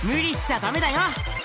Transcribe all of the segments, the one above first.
無理しちゃダメだよ。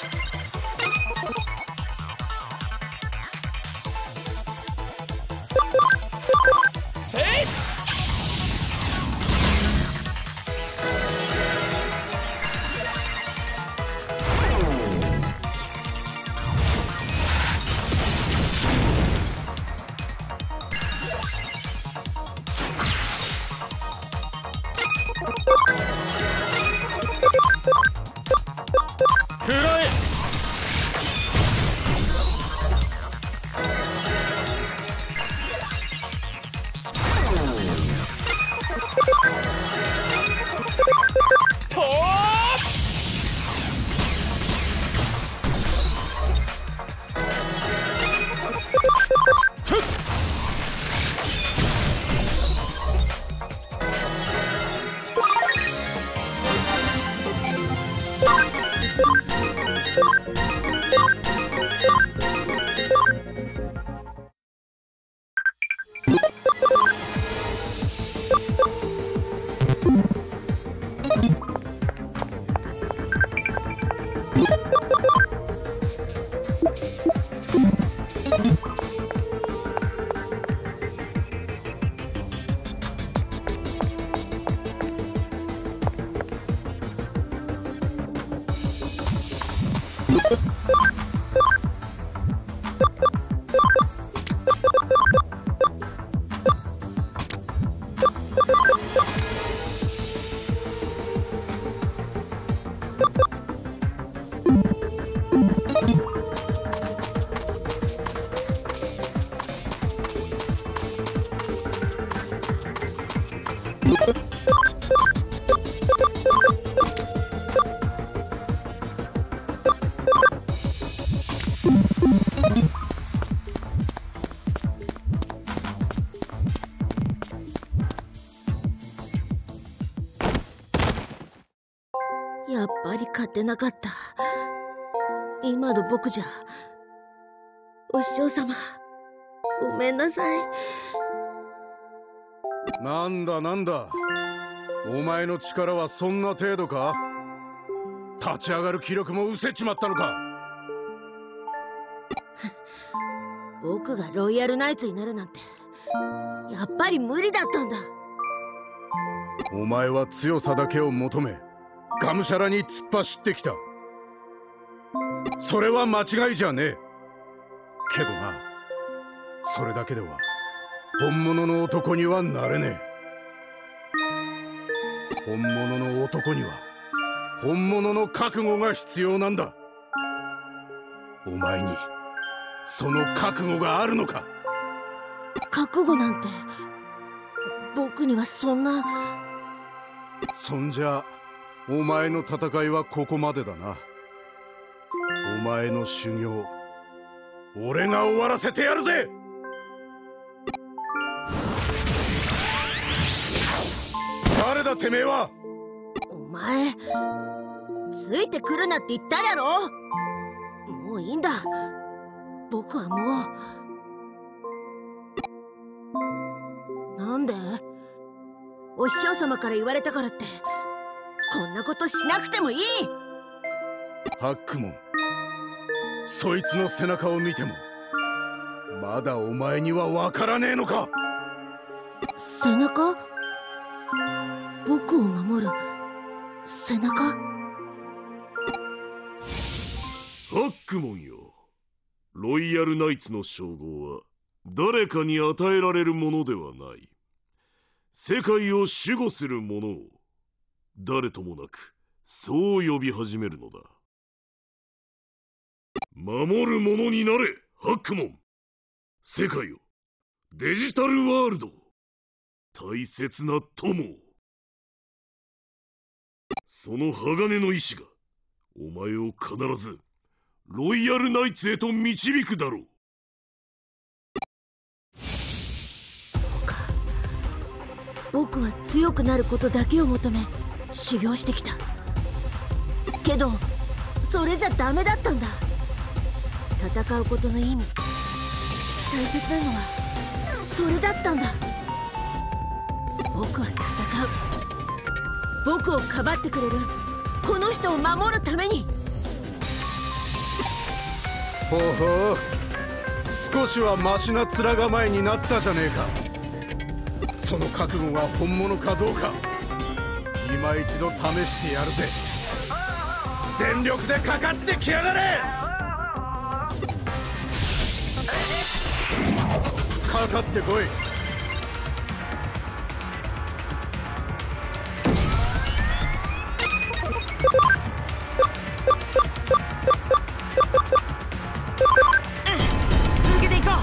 やっぱり勝てなかった。今の僕じゃ。お師匠様、ごめんなさい。 なんだなんだ、お前の力はそんな程度か？立ち上がる気力も失せちまったのか？ 僕がロイヤルナイツになるなんてやっぱり無理だったんだ。 お前は強さだけを求めがむしゃらに突っ走ってきた。それは間違いじゃねえけどな、それだけでは本物の男にはなれねえ。本物の男には本物の覚悟が必要なんだ。お前にその覚悟があるのか？ 覚悟なんて僕にはそんな。 そんじゃお前の戦いはここまでだな。お前の修行俺が終わらせてやるぜ。誰だてめえは？ お前ついてくるなって言っただろ。もういいんだ。僕はもう。なんで？お師匠様から言われたからってこんなことしなくてもいい。 ハックモン、そいつの背中を見てもまだお前には分からねえのか？ 背中？僕を守る背中？ ハックモンよ、ロイヤルナイツの称号は誰かに与えられるものではない。世界を守護する者を誰ともなくそう呼び始めるのだ。守る者になれ、ハックモン。世界を、デジタルワールド、大切な友を。その鋼の意志がお前を必ずロイヤルナイツへと導くだろう。 そうか、僕は強くなることだけを求め修行してきた。けどそれじゃダメだったんだ。戦うことの意味、大切なのはそれだったんだ。僕は戦う。僕をかばってくれるこの人を守るために。 ほうほう、少しはマシな面構えになったじゃねえか。その覚悟が本物かどうか今一度試してやるぜ。全力でかかってきやがれ。かかってこい。 続けていこう。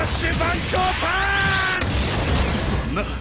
シュ番長パンチ。そんな。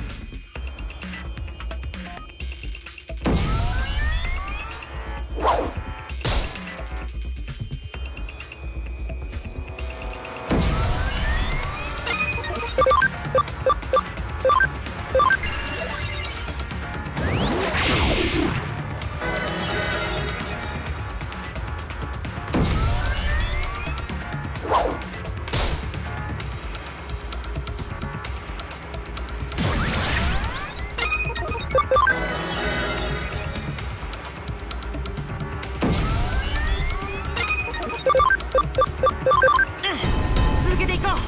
続けていこう。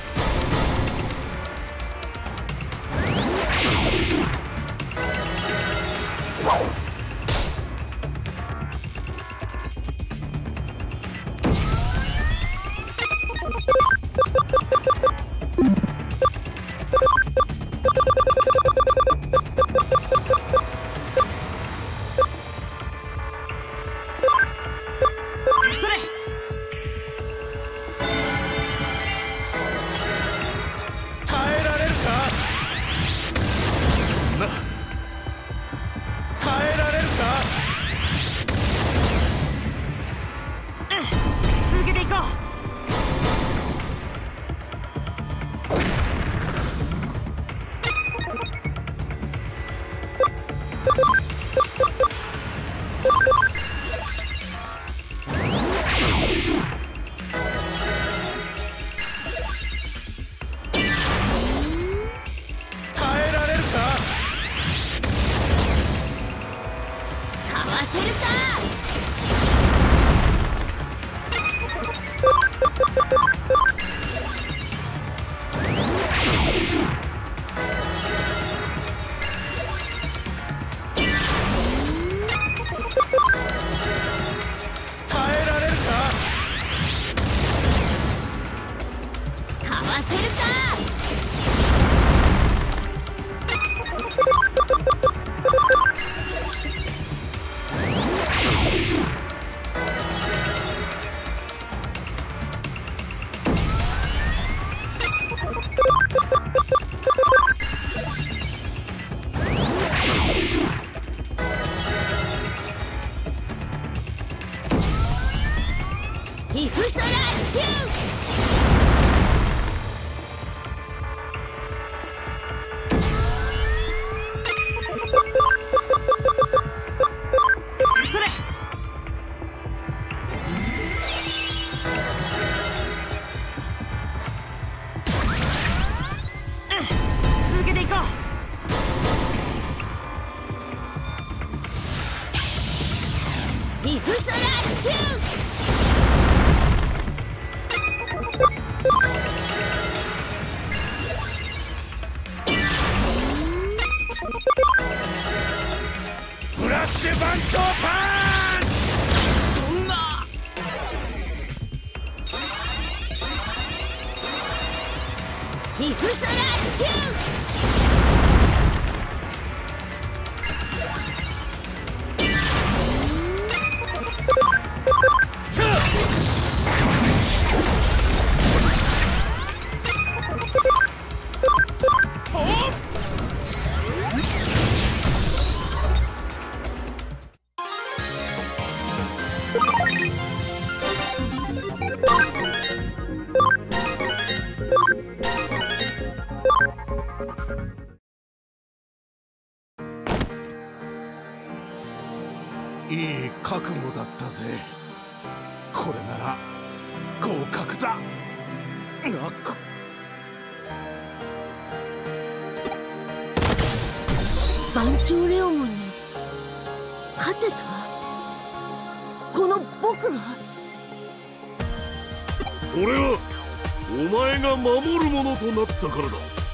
続けていこう。耐えられるか。かわせるか。耐えられるか。かわせるか。皮膚スラッシュ。それ。続けていこう。皮膚スラッシュ。フラッシュ番長パンチ。そんな。皮膚スラッシュ。 いい覚悟だったぜ。これなら合格だ。 番長レオモンに勝てた。この僕が。 それはお前が守るものとなったからだ。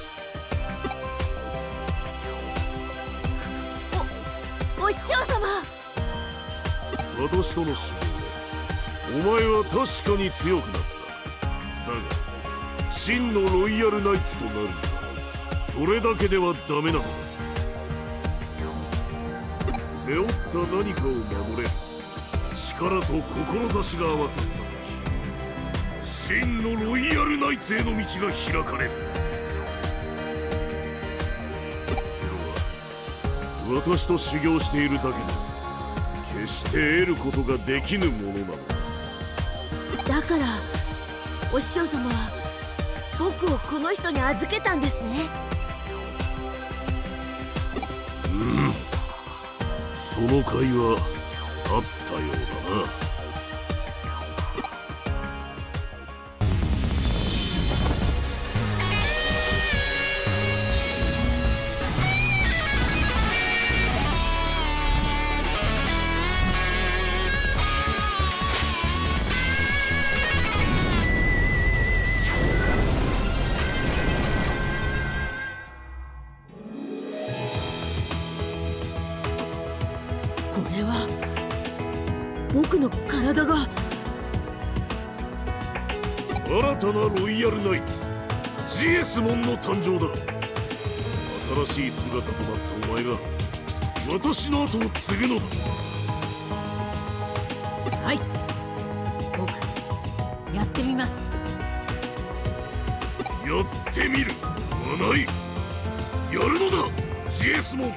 お師匠様。 私との修行でお前は確かに強くなった。だが真のロイヤルナイツとなるにはそれだけではダメなのだ。背負った何かを守れる力と志が合わさった時真のロイヤルナイイツへの道が開かれる。セロは私と修行しているだけで決して得ることができぬものなのだからお師匠様は僕をこの人に預けたんですね。 その会はあったようだな。 これは僕の体が。 新たなロイヤルナイツジエスモンの誕生だ。新しい姿となったお前が私の後を継ぐのだ。 はい、僕やってみます。 やってみるはない。やるのだジエスモン。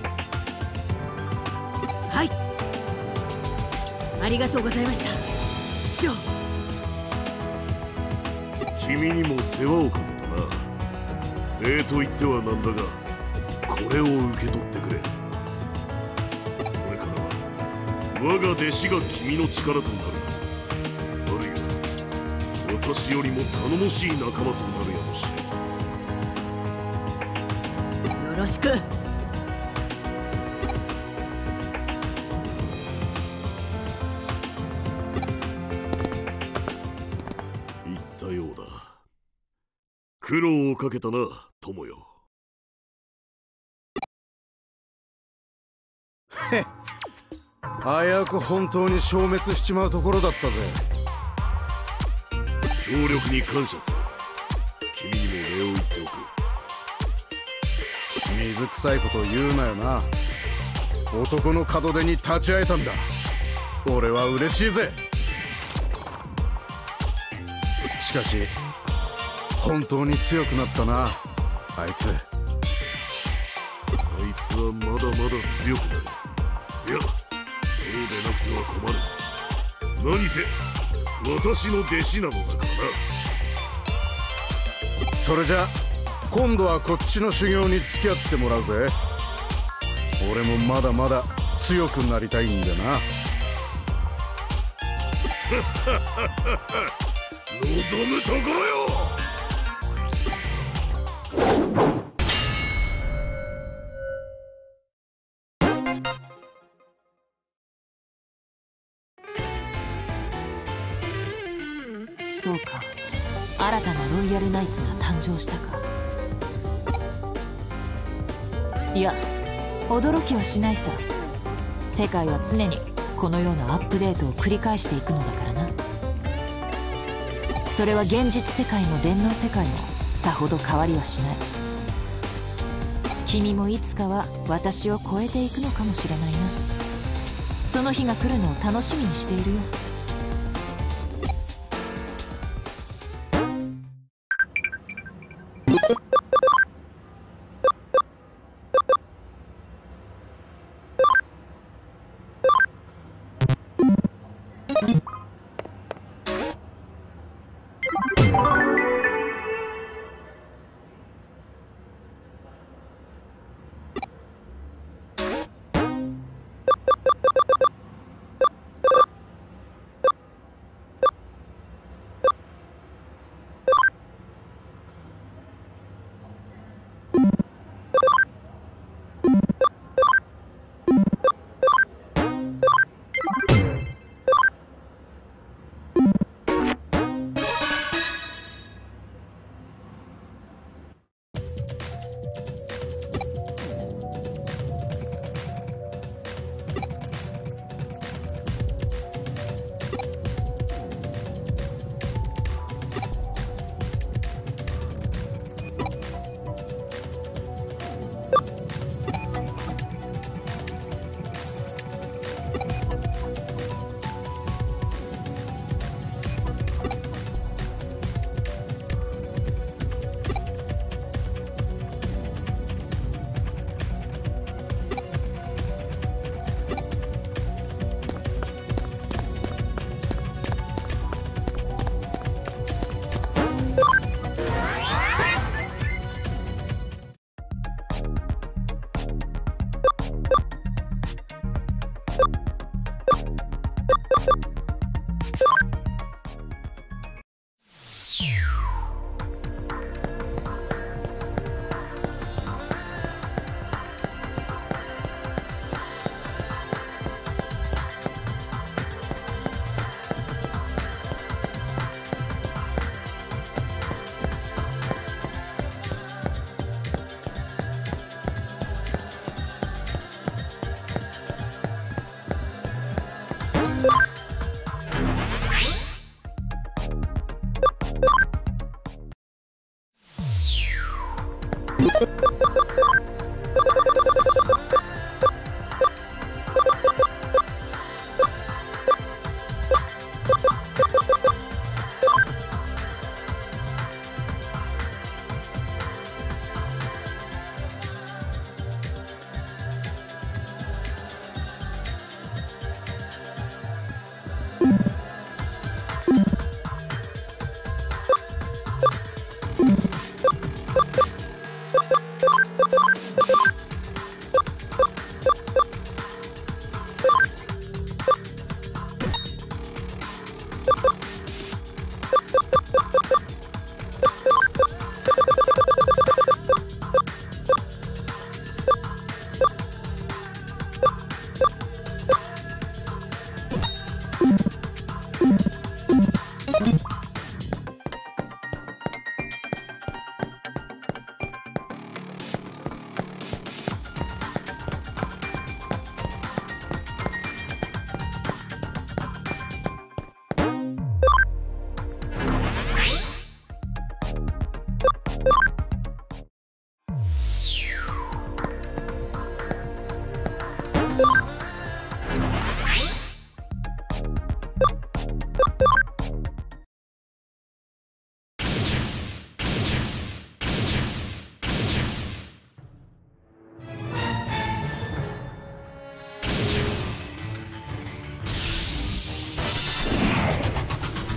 はい、ありがとうございました師匠。 君にも世話をかけたな。礼と言ってはなんだがこれを受け取ってくれ。これからは我が弟子が君の力となる。あるいは私よりも頼もしい仲間となるやもしれん。 よろしく。 言ったようだ。苦労をかけたな友よ。 へっ、危うく本当に消滅しちまうところだったぜ。 協力に感謝さ。君にも礼を言っておく。 水臭いこと言うなよな。男の門出に立ち会えたんだ。俺は嬉しいぜ。しかし本当に強くなったなあいつ。 あいつはまだまだ強くなる。いや、そうでなくては困る。何せ私の弟子なのだからな。 それじゃ今度はこっちの修行に付き合ってもらうぜ。俺もまだまだ強くなりたいんだな。 望むところよ。 そうか、新たなロイヤルナイツが誕生したか。いや、驚きはしないさ。世界は常にこのようなアップデートを繰り返していくのだからな。それは現実世界も電脳世界もさほど変わりはしない。君もいつかは私を超えていくのかもしれないな。その日が来るのを楽しみにしているよ。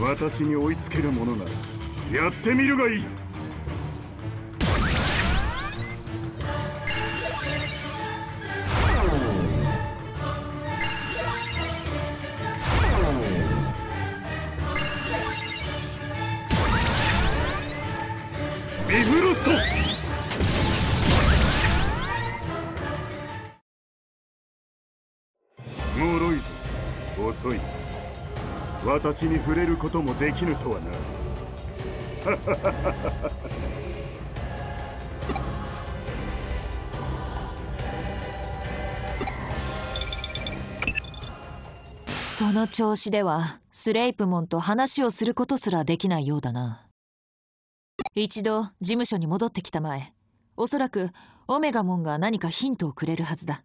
私に追いつけるものならやってみるがいい。ビフロスト。脆いぞ、遅い。私に触れることもできぬとはな。 その調子ではスレイプモンと話をすることすらできないようだな。一度事務所に戻ってきたまえ、おそらくオメガモンが何かヒントをくれるはずだ。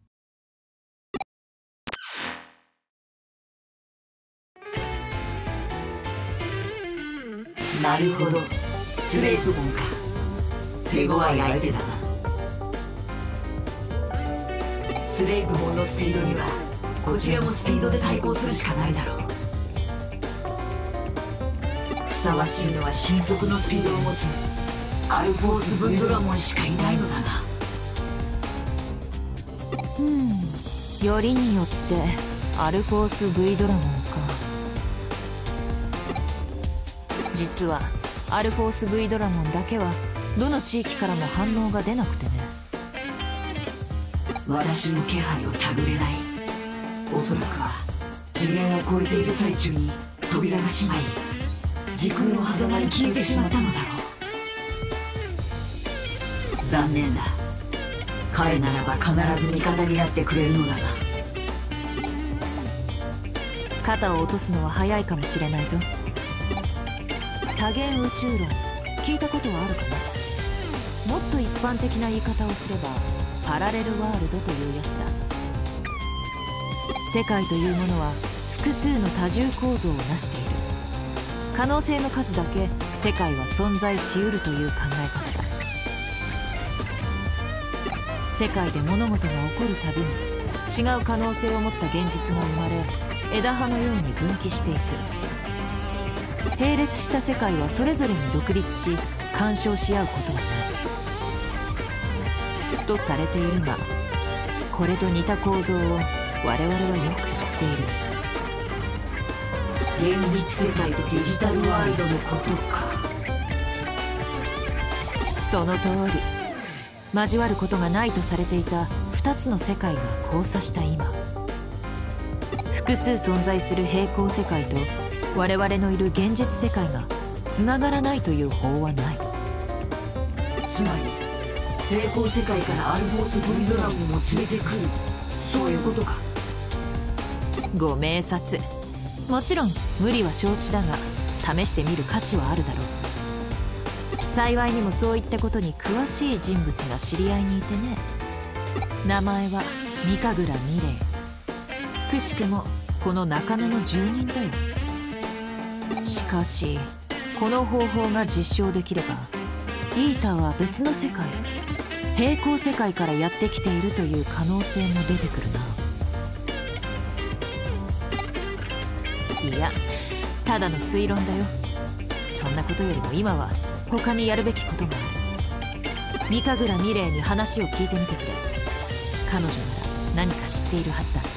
なるほど、スレイプモンか。手強い相手だな。スレイプモンのスピードにはこちらもスピードで対抗するしかないだろう。ふさわしいのは神速のスピードを持つアルフォース V ドラモンしかいないのだな。 よりによってアルフォース V ドラモンか。実はアルフォース V ドラモンだけはどの地域からも反応が出なくてね。 私の気配をたぐれない。おそらくは次元を超えている最中に扉が閉まり時空の狭間に消えてしまったのだろう。残念だ。彼ならば必ず味方になってくれるのだが。 肩を落とすのは早いかもしれないぞ。多元宇宙論聞いたことはあるかな。もっと一般的な言い方をすればパラレルワールドというやつだ。世界というものは複数の多重構造を成している。可能性の数だけ世界は存在しうるという考え方だ。世界で物事が起こるたびに違う可能性を持った現実が生まれ、枝葉のように分岐していく。並列した世界はそれぞれに独立し干渉し合うことはないとされているが、これと似た構造を我々はよく知っている。 現実世界とデジタルワールドのことか。 その通り。交わることがないとされていた2つの世界が交差した今、複数存在する平行世界と我々のいる現実世界がつながらないという法はない。 つまり平行世界からアルフォース V ドラゴンを連れてくる、そういうことか。 ご明察。もちろん無理は承知だが試してみる価値はあるだろう。幸いにもそういったことに詳しい人物が知り合いにいてね。名前は三神楽美玲。くしくもこの中野の住人だよ。しかしこの方法が実証できればイータは別の世界、平行世界からやってきているという可能性も出てくるな。いや、ただの推論だよ。そんなことよりも今は他にやるべきことがある。三神楽美玲に話を聞いてみてくれ。彼女なら何か知っているはずだ。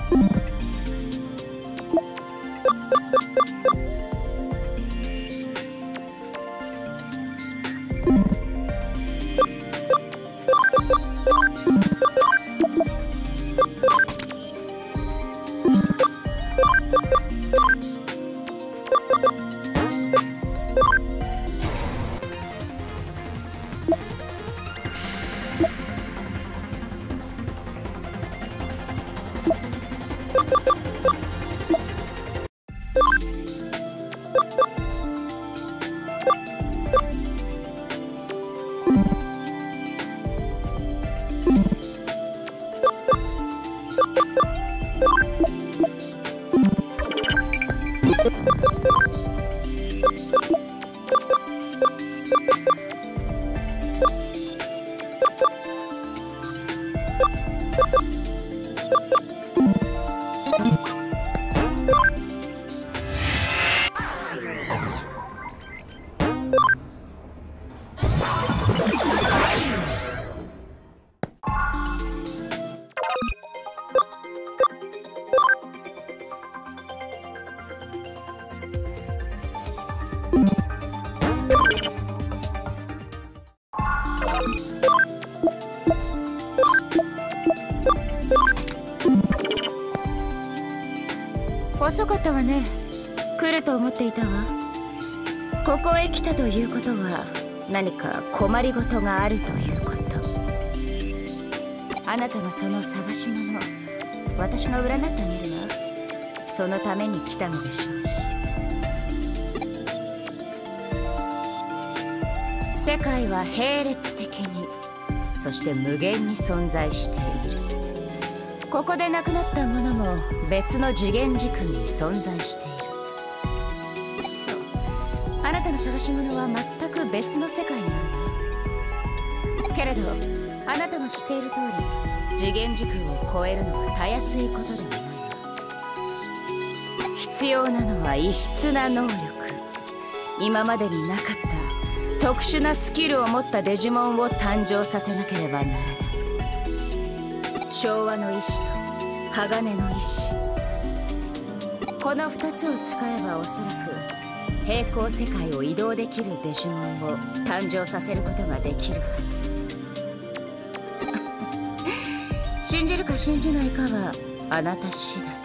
遅かったわね。来ると思っていたわ。ここへ来たということは何か困りごとがあるということ。あなたのその探し物、私が占ってあげるわ。そのために来たのでしょうし。世界は並列的に、そして無限に存在している。ここでなくなったものも別の次元時空に存在している。そう、あなたの探し物は全く別の世界にあるわ。けれどあなたも知っている通り、次元時空を超えるのはたやすいことではないわ。必要なのは異質な能力。今までになかった特殊なスキルを持ったデジモンを誕生させなければならない。昭和の意志と鋼の意志、この2つを使えばおそらく平行世界を移動できるデジモンを誕生させることができるはず。信じるか信じないかはあなた次第。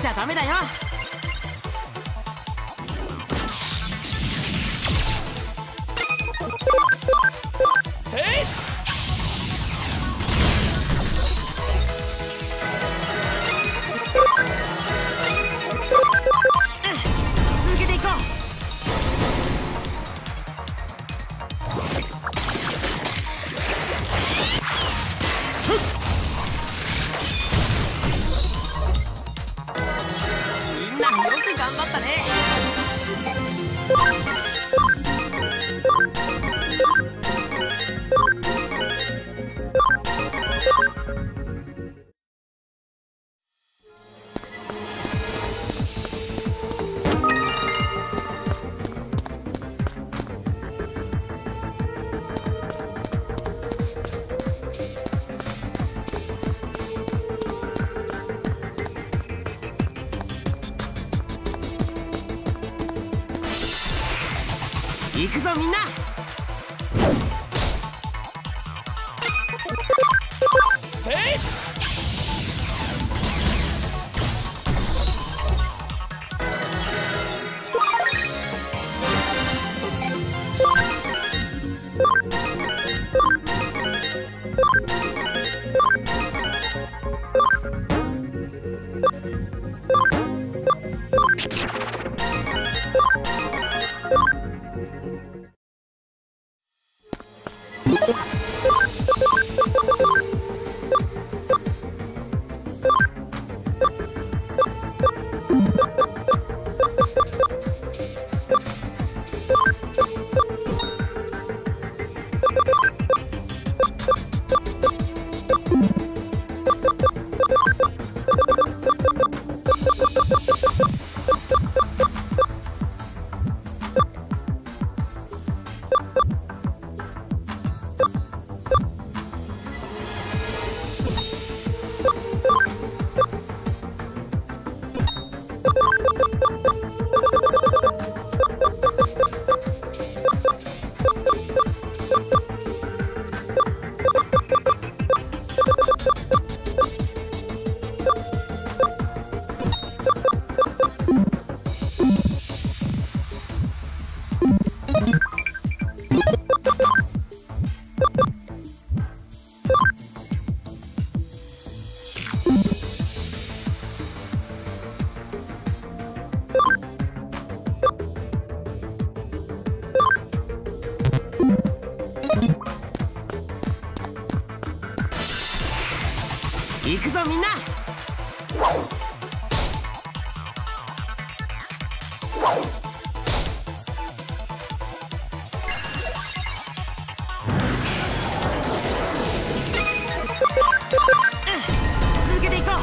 ちゃダメだよ。続けていこう。みんなよく頑張ったね。行くぞみんな。行くぞみんな。続けていこう。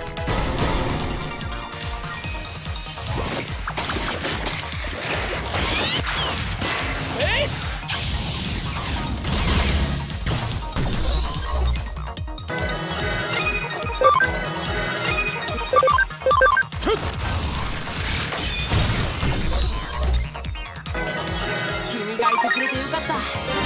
君がいてくれてよかった。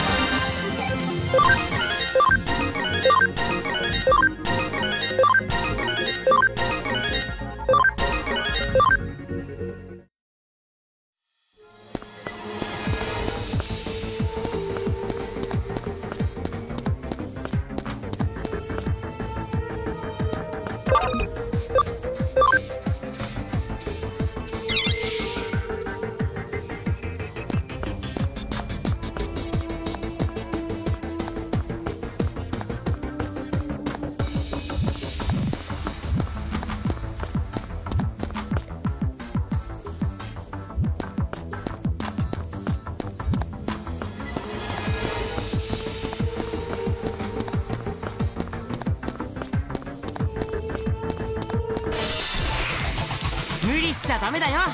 無理しちゃダメだよ。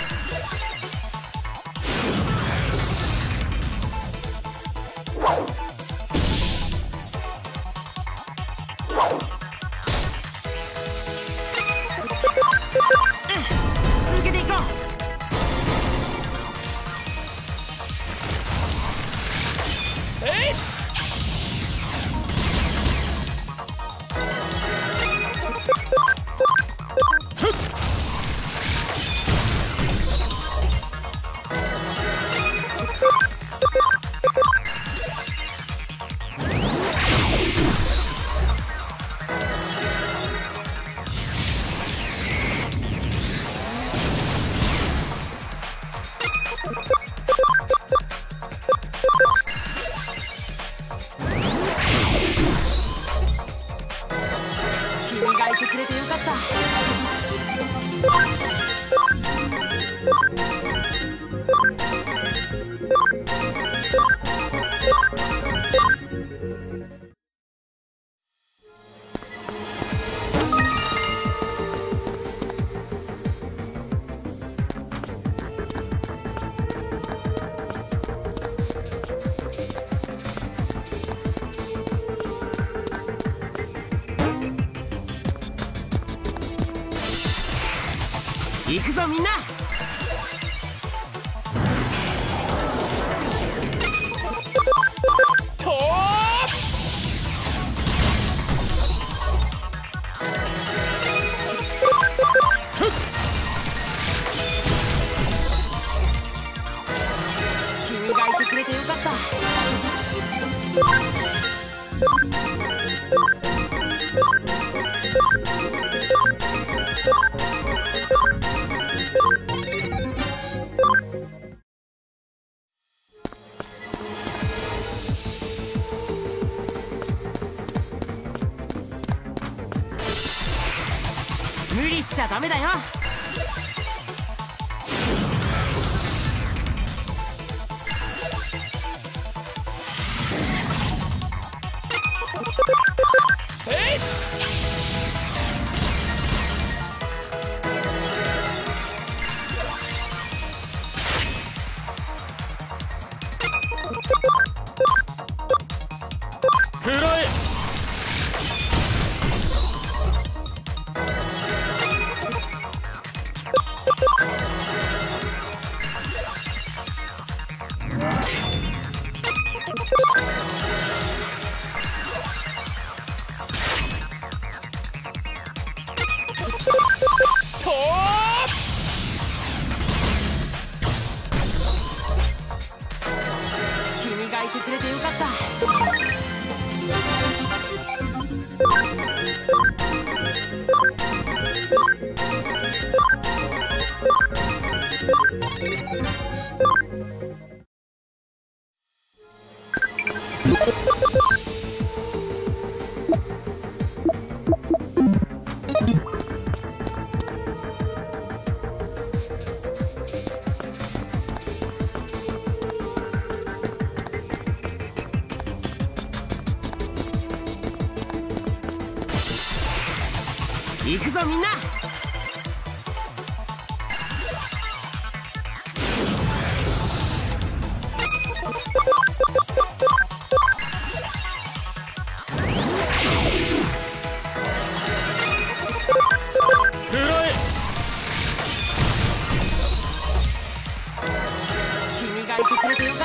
続けていこう。 ぞみんな。君がいてくれてよかった。無理しちゃダメだよ。 食らえ。 君がいてくれてよかった。行くぞみんな。 食らえ。 君がいてくれてよかった。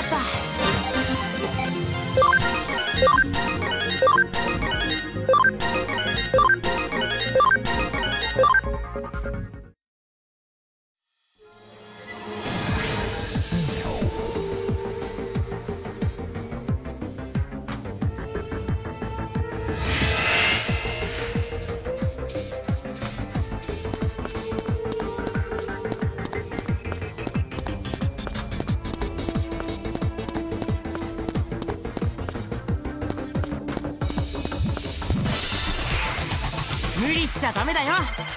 無理しちゃダメだよ。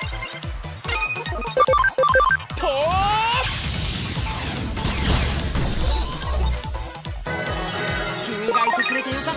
君がいてくれてよかった。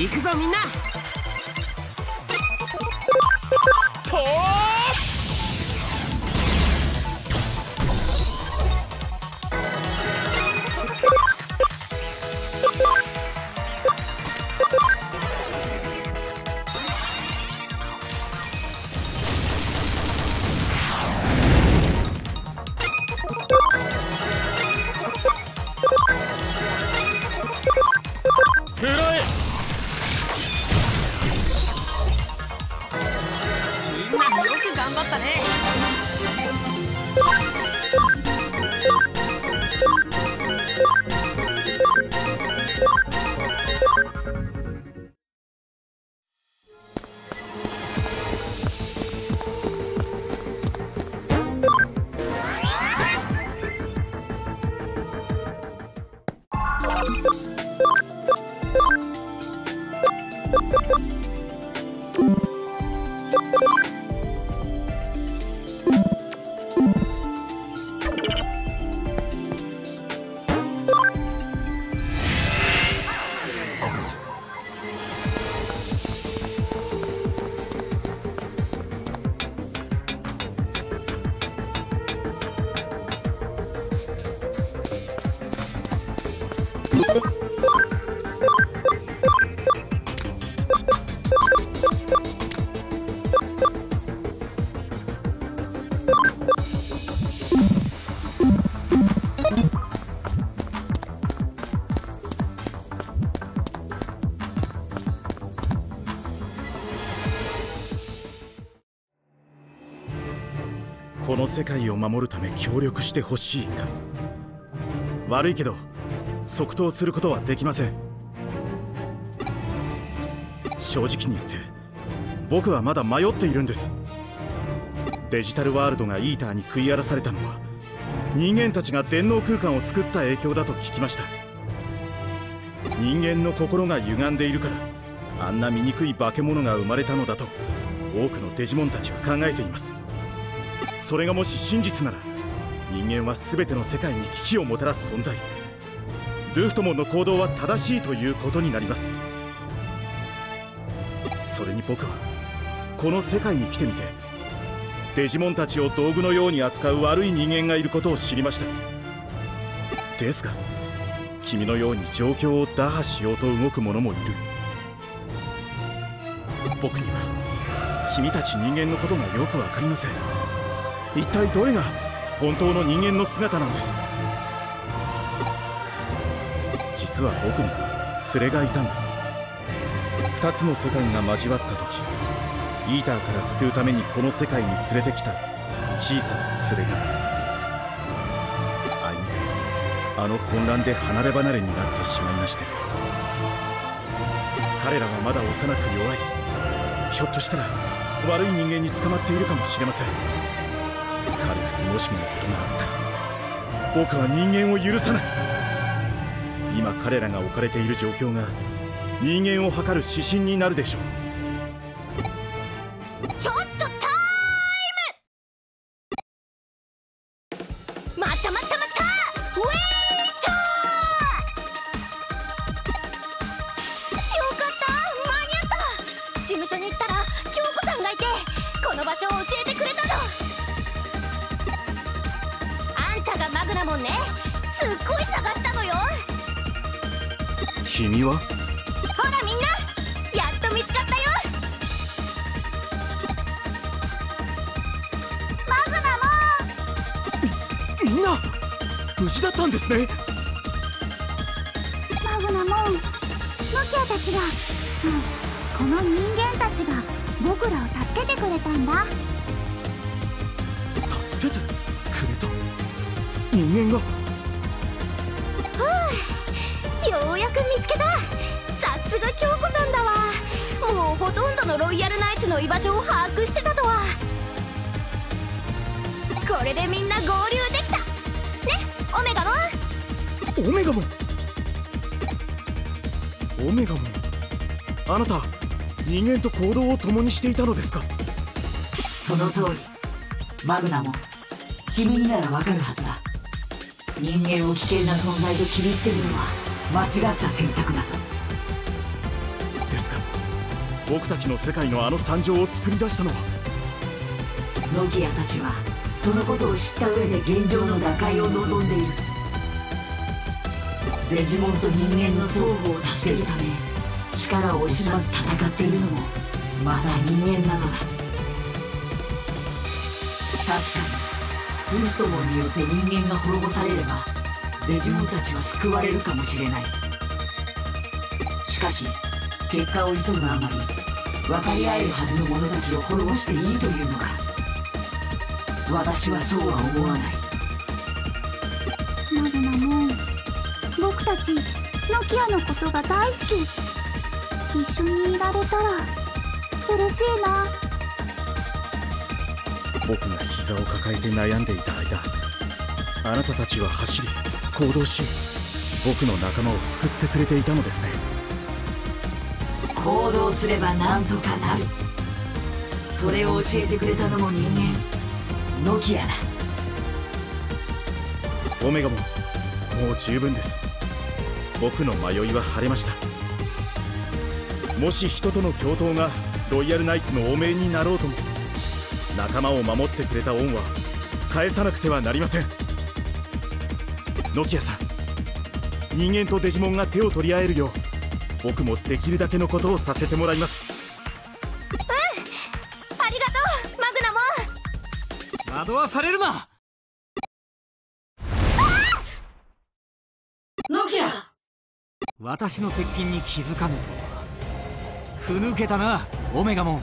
行くぞみんな。 この世界を守るため協力してほしいか。悪いけど即答することはできません。正直に言って僕はまだ迷っているんです。デジタルワールドがイーターに食い荒らされたのは人間たちが電脳空間を作った影響だと聞きました。人間の心が歪んでいるからあんな醜い化け物が生まれたのだと多くのデジモンたちは考えています。それがもし真実なら人間は全ての世界に危機をもたらす存在。ルフトモンの行動は正しいということになります。それに僕はこの世界に来てみてデジモンたちを道具のように扱う悪い人間がいることを知りました。ですが君のように状況を打破しようと動く者もいる。僕には君たち人間のことがよくわかりません。一体どれが本当の人間の姿なんです。実は僕には連れがいたんです。2つの世界が交わった時イーターから救うためにこの世界に連れてきた小さな連れがあいにくあの混乱で離れ離れになってしまいまして、彼らはまだ幼く弱い。ひょっとしたら悪い人間に捕まっているかもしれません。彼らにもしものことがあったら僕は人間を許さない。今彼らが置かれている状況が人間を測る指針になるでしょう。 ちょっとタイム。待った待った待った。ウェイト。よかった、間に合った。事務所に行ったら京子さんがいてこの場所を教えてくれたの。あんたがマグナモンね。すっごい探したのよ。 君は？ ほらみんな、やっと見つかったよ。マグナモン。 みんな無事だったんですね。 マグナモン、ノキアたちが、この人間たちが僕らを助けてくれたんだ。 助けてくれた人間が？ ようやく見つけた。さすが京子さんだわ。もうほとんどのロイヤルナイツの居場所を把握してたとは。これでみんな合流できたね。オメガモン。 オメガモン、オメガモン、あなた人間と行動を共にしていたのですか？ その通り。マグナも君にならわかるはずだ。人間を危険な存在と切り捨てるのは間違った選択だと。 です僕たちの世界のあの惨状を作り出したのは。 ノキアたちはそのことを知った上で現状の打開を望んでいる。デジモンと人間の双方を助けるため力を惜しまず戦っているのもまだ人間なのだ。確かにウルストモンによって人間が滅ぼされればデジモンたちは救われるかもしれない。しかし結果を急ぐあまり分かり合えるはずの者たちを滅ぼしていいというのか。私はそうは思わない。 マグナモン、僕たちノキアのことが大好き。一緒にいられたら嬉しいな。 僕が膝を抱えて悩んでいた間、あなたたちは走り行動し、僕の仲間を救ってくれていたのですね。 行動すればなんとかなる。それを教えてくれたのも人間、ノキアだ。 オメガももう十分です。僕の迷いは晴れました。もし人との共闘がロイヤルナイツの汚名になろうとも、仲間を守ってくれた恩は返さなくてはなりません。ノキアさん、人間とデジモンが手を取り合えるよう僕もできるだけのことをさせてもらいます。 ありがとうマグナモン。 惑わされるな。 ノキア、 私の接近に気づかぬとはふぬけたな、オメガモン。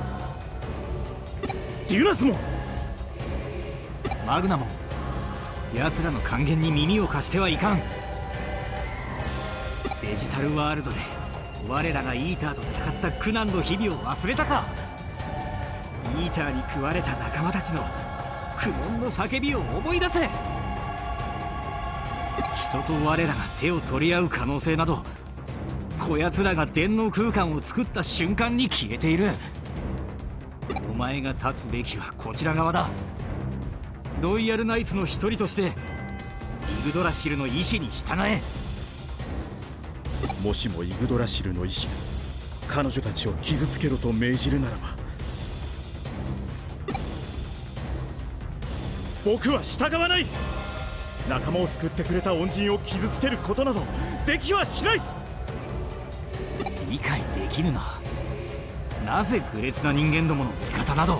デュラスモン、 マグナモン、奴らの諫言に耳を貸してはいかん。デジタルワールドで我らがイーターと戦った苦難の日々を忘れたか。イーターに食われた仲間たちの苦悶の叫びを思い出せ。人と我らが手を取り合う可能性などこやつらが電脳空間を作った瞬間に消えている。お前が立つべきはこちら側だ。ロイヤルナイツの一人としてイグドラシルの意志に従え。 もしもイグドラシルの意志が彼女たちを傷つけろと命じるならば、僕は従わない。仲間を救ってくれた恩人を傷つけることなどできはしない。 理解できぬな。なぜ愚劣な人間どもの味方など。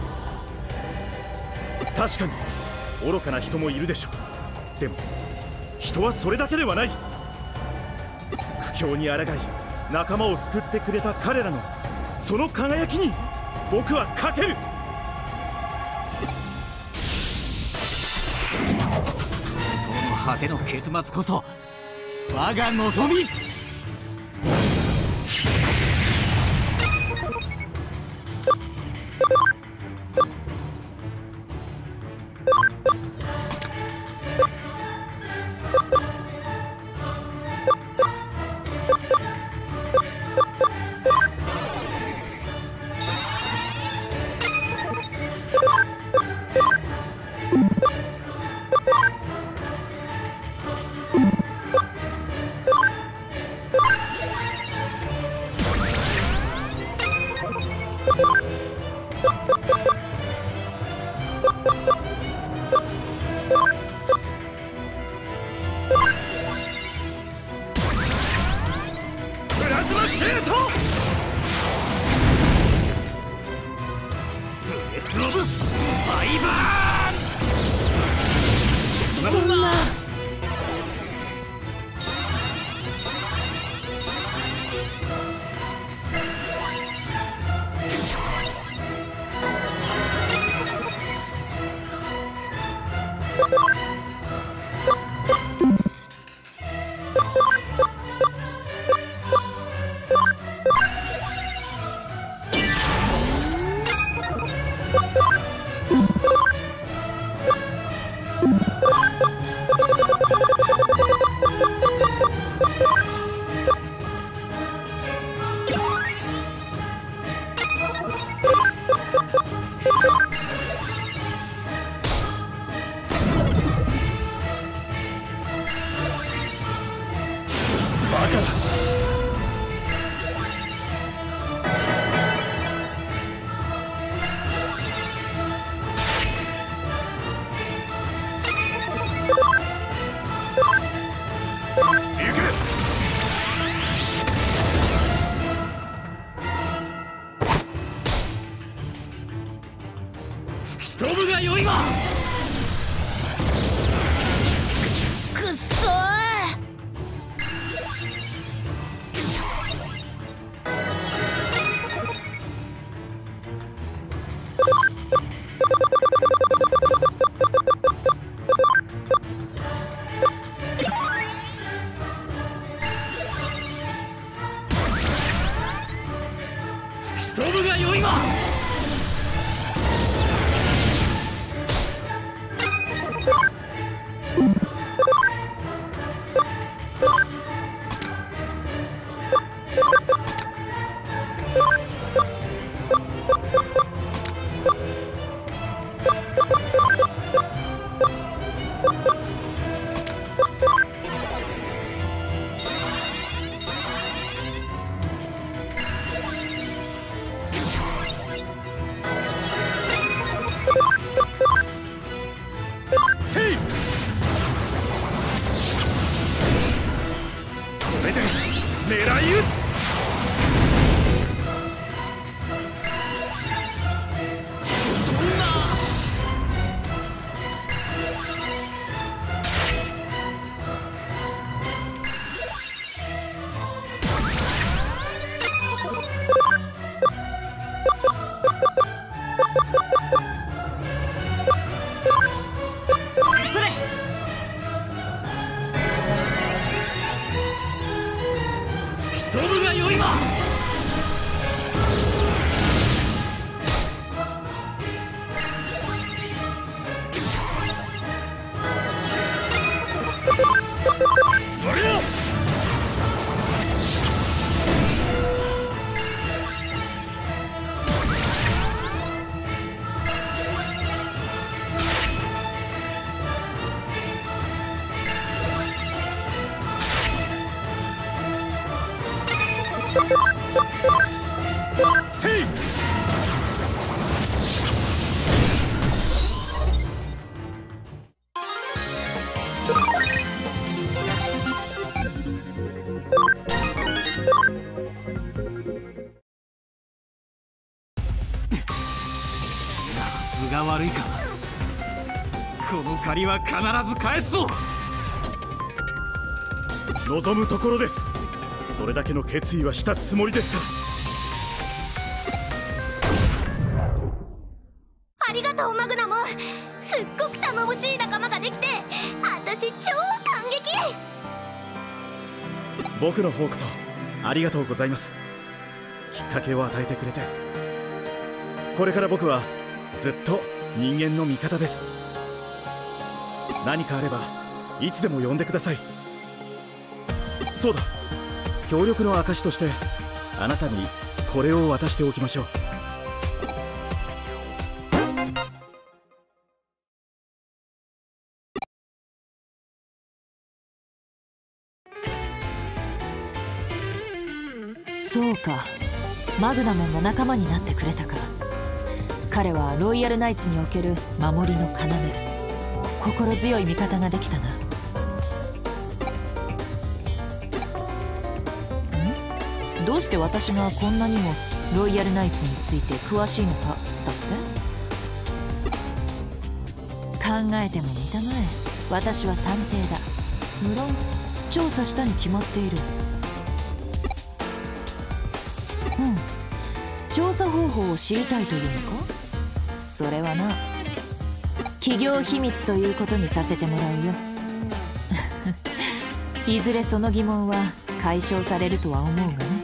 確かに愚かな人もいるでしょう。でも人はそれだけではない。苦境に抗い仲間を救ってくれた彼らのその輝きに僕はかける。 その果ての結末こそ我が望み。 狙い撃つ。 分が悪いか。この借りは必ず返すぞ。 望むところです。それだけの決意はしたつもりですが。 ありがとうマグナム。すっごく頼もしい仲間ができて私超感激。 僕の方こそありがとうございます。きっかけを与えてくれて。これから僕はずっと人間の味方です。何かあればいつでも呼んでください。そうだ、協力の証としてあなたにこれを渡しておきましょう。 そうか、マグナモンが仲間になってくれたか。彼はロイヤルナイツにおける守りの要、心強い味方ができたな。どうして私がこんなにもロイヤルナイツについて詳しいのかだって。考えてもみたまえ、私は探偵だ。無論調査したに決まっている。調査方法を知りたいというのか。それはな、企業秘密ということにさせてもらうよ。いずれその疑問は解消されるとは思うがね。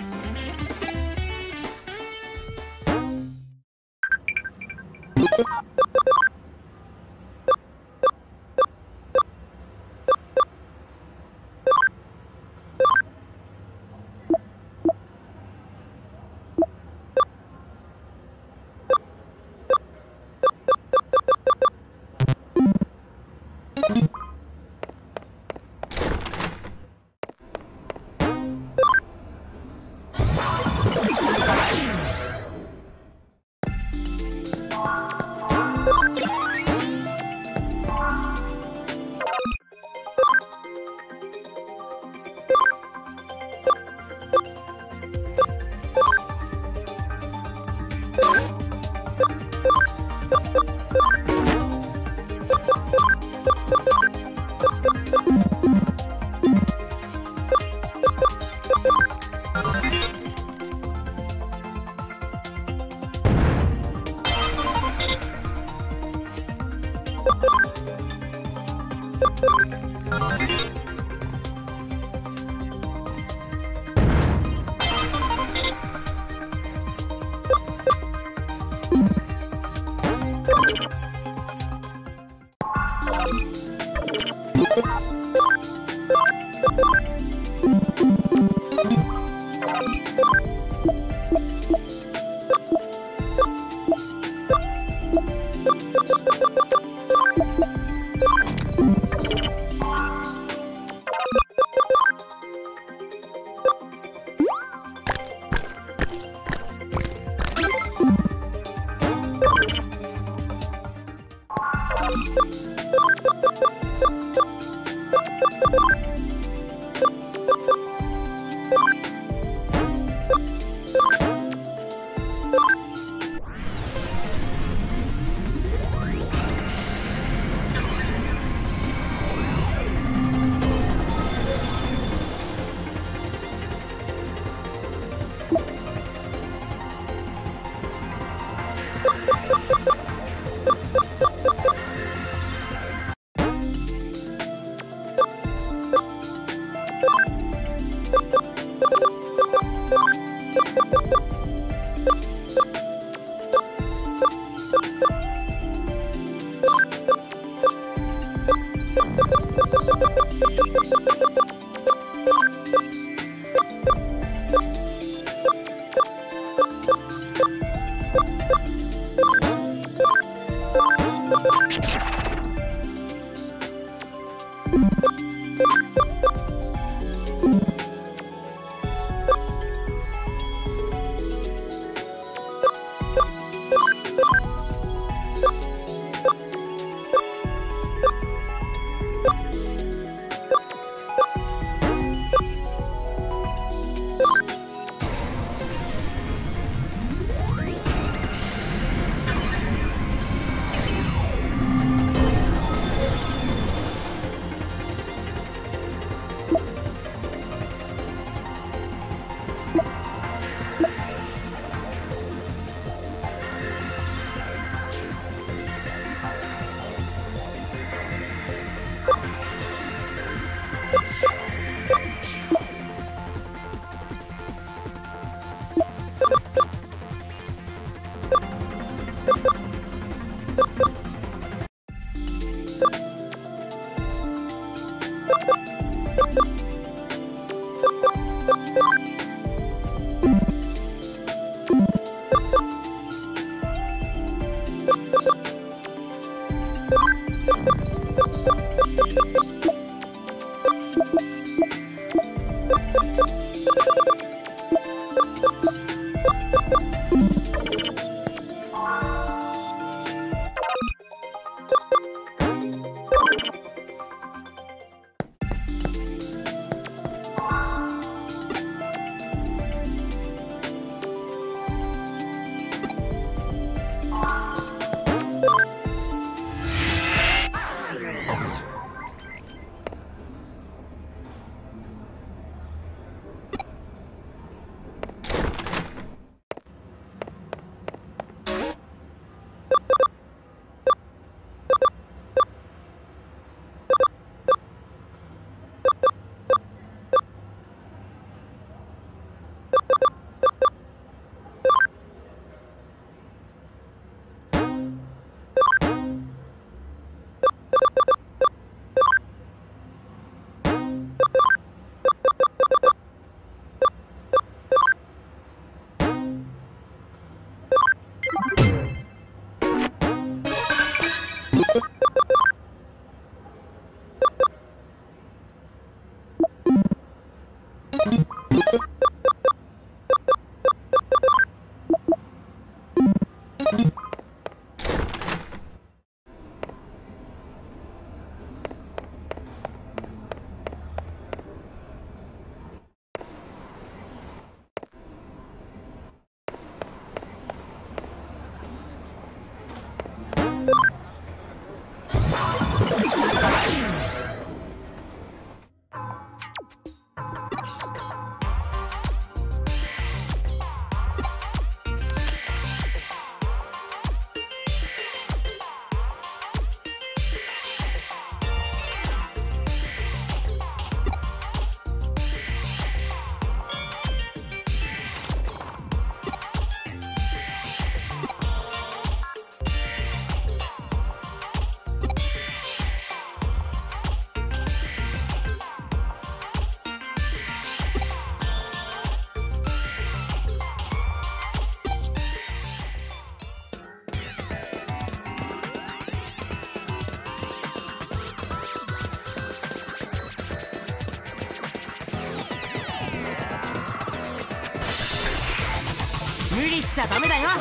無理しちゃダメだよ。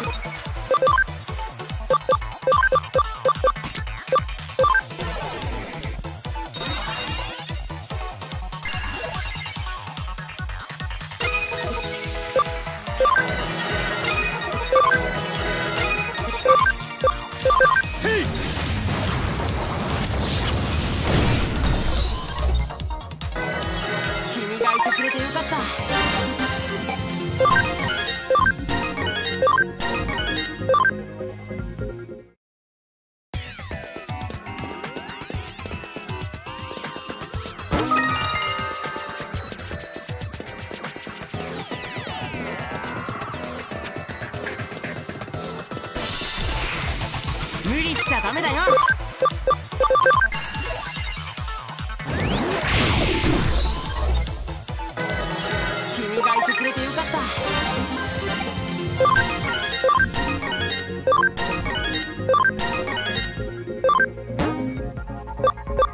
君がいてくれてよかった。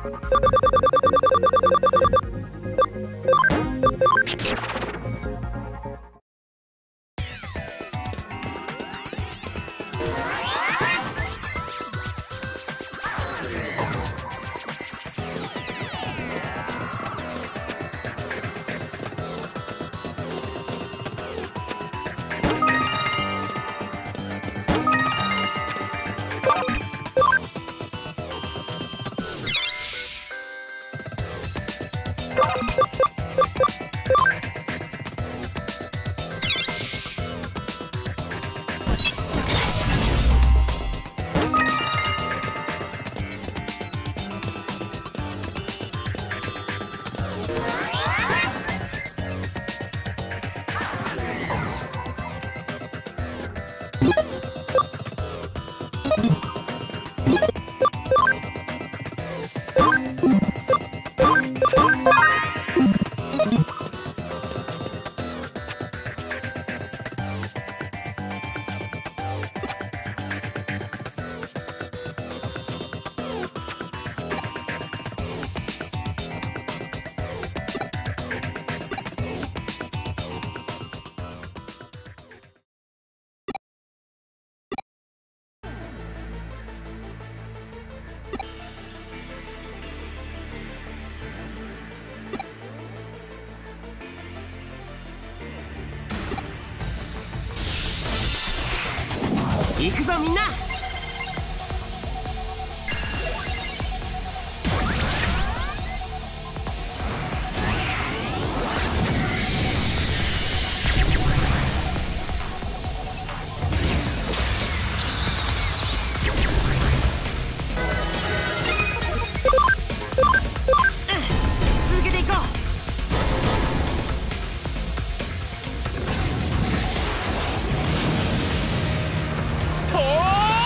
行くぞみんな。続けていこう。とー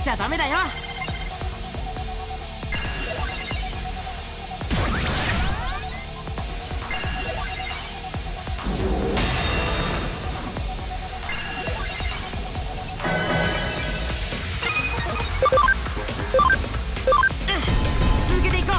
ちゃダメだよ。続けていこう。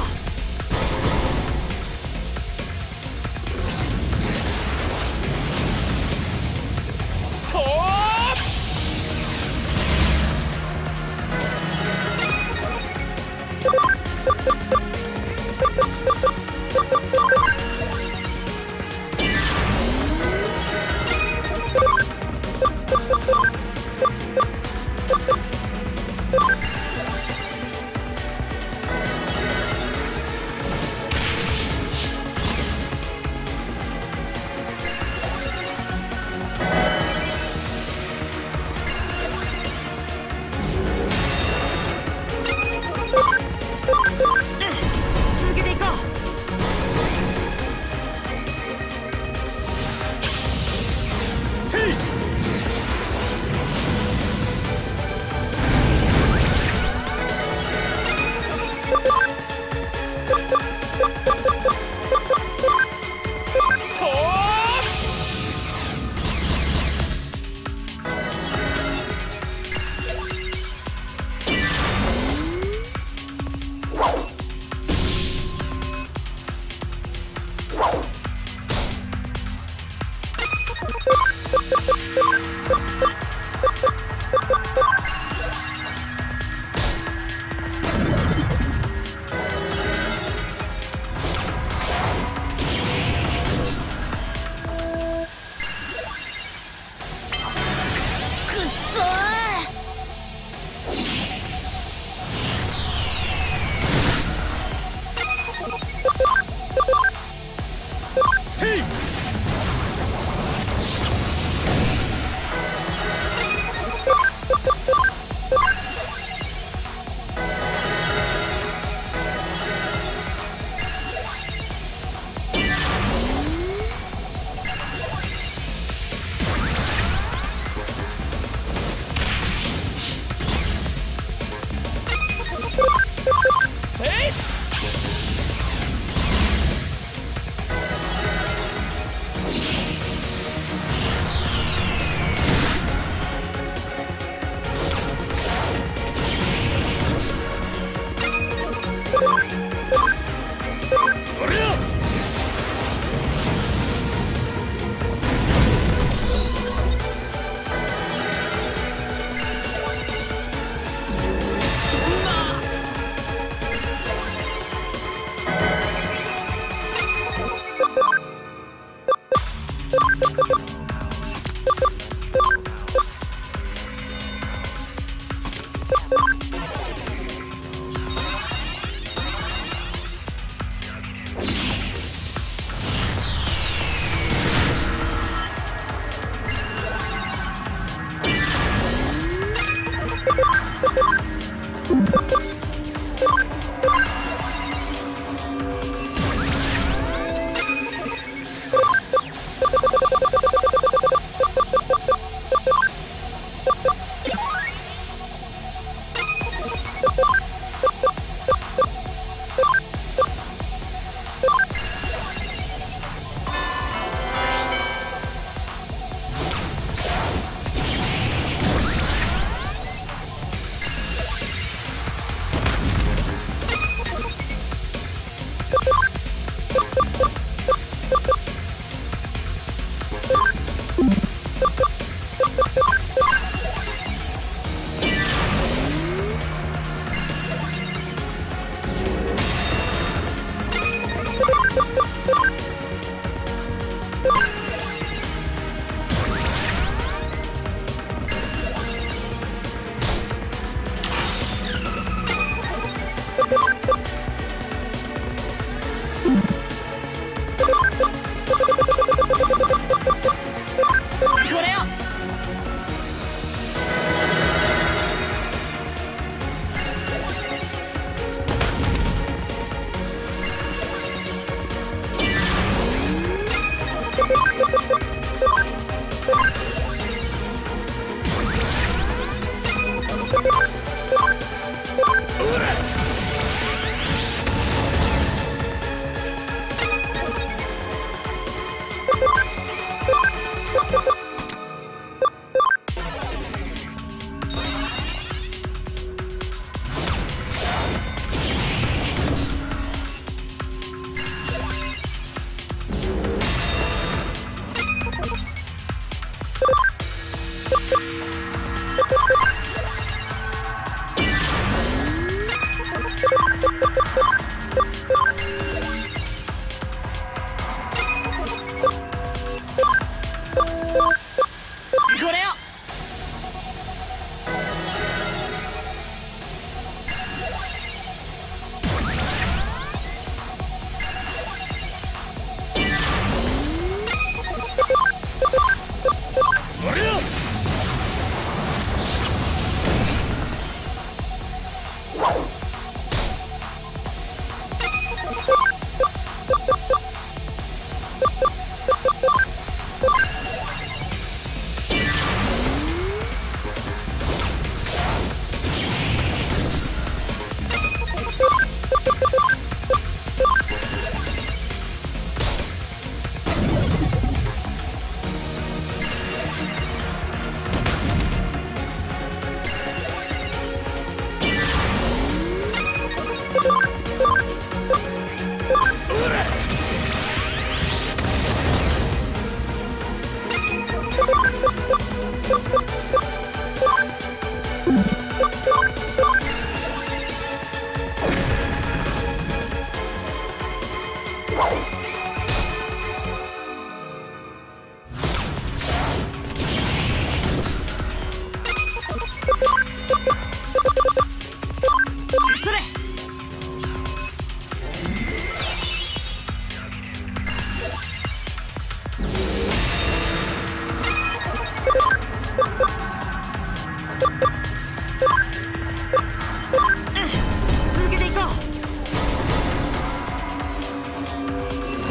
続けていこう。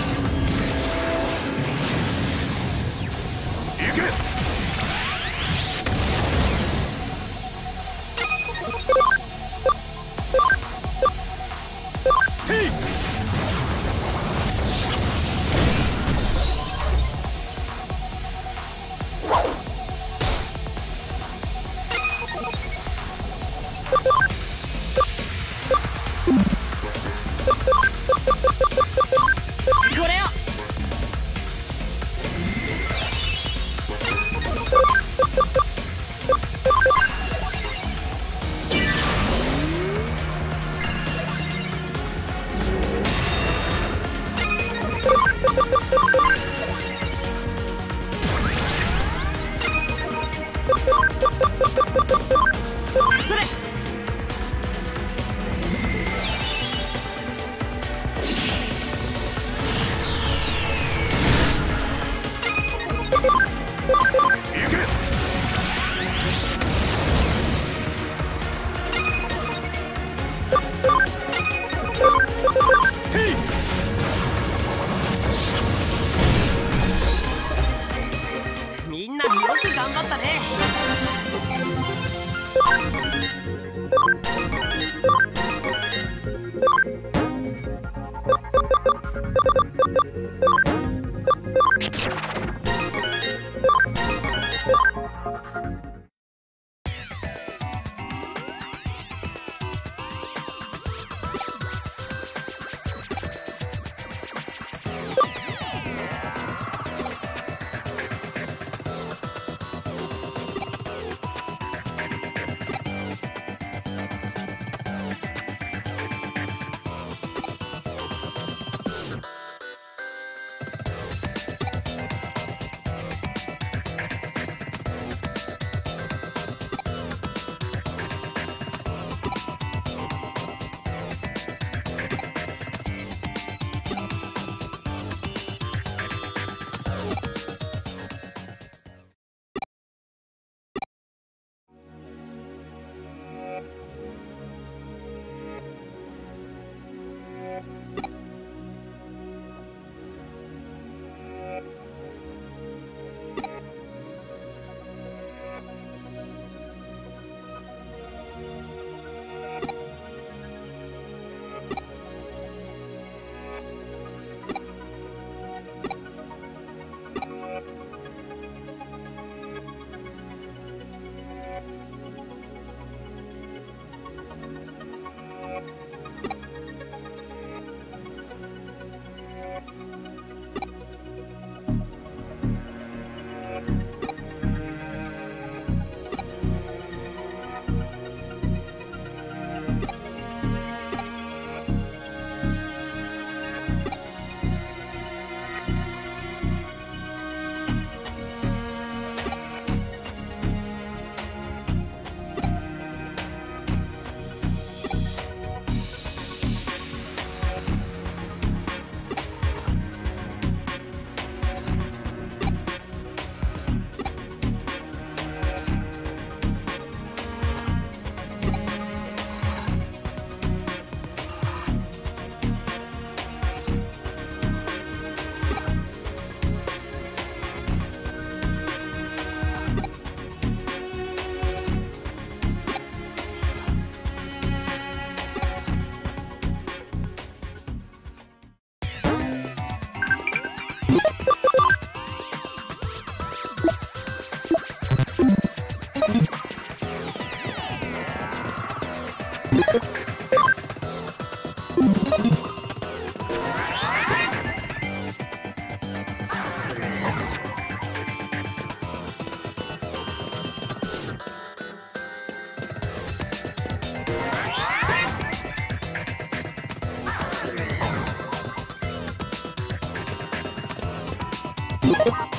う